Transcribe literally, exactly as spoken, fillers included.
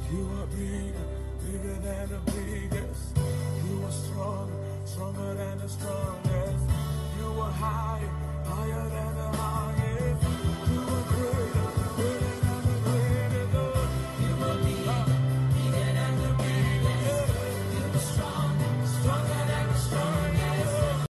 You are bigger, bigger than the biggest. You are strong, stronger than the strongest. You are higher, higher than the highest.